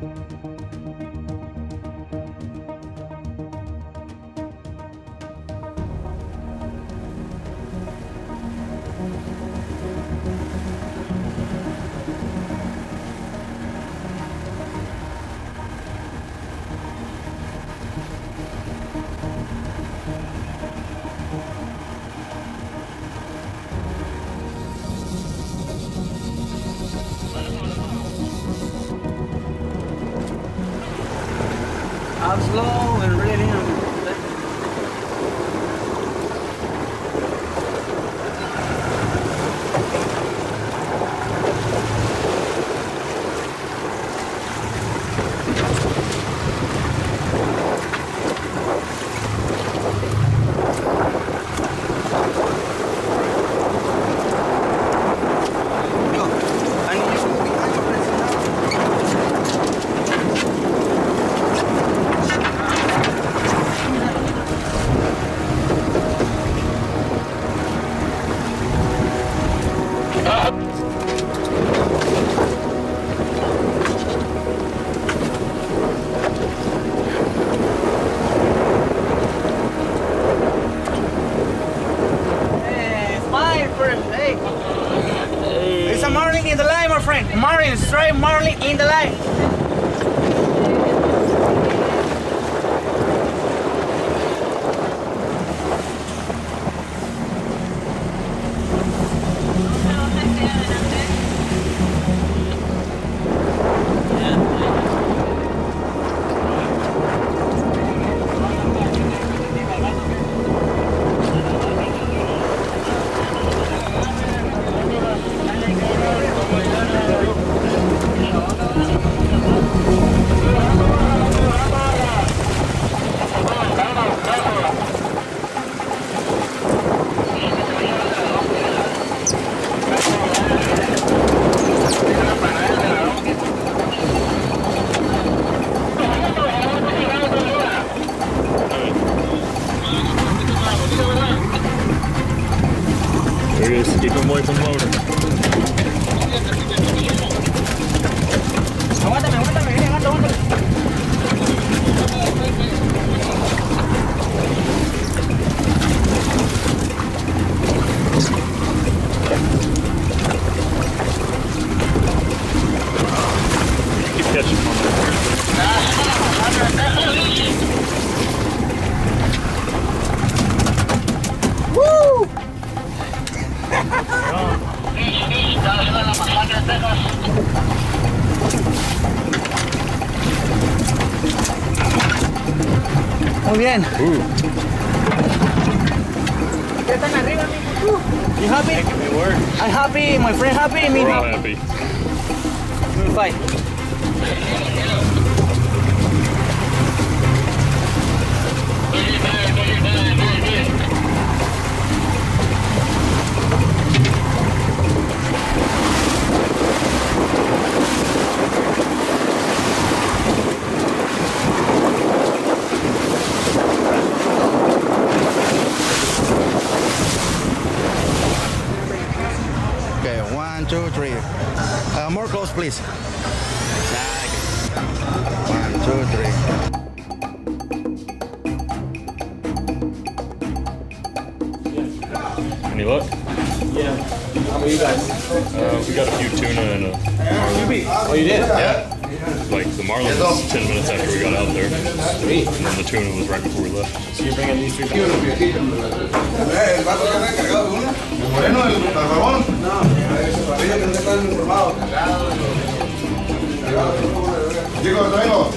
I'm slow and ready. There's a Marlin in the line, my friend. Marlin, straight Marlin in the line. There he is, keep him away from the motor. Aguántame, aguántame, aguántame. Keep catching him on Woo! Muy bien. ¿Qué están arriba, amigo? You happy? Making me work. I'm happy, my friend happy, me We're all happy. happy. We'll fight. Okay, 1, 2, 3. More close, please. 1, 2, 3. Any luck? Yeah. How about you guys? We got a few tuna and a Marlin. Oh, you did? Yeah. Like the Marlin was 10 minutes after we got out there. Sweet. And then the tuna was right before we left. So you're bringing these three back? Chicos, vengo.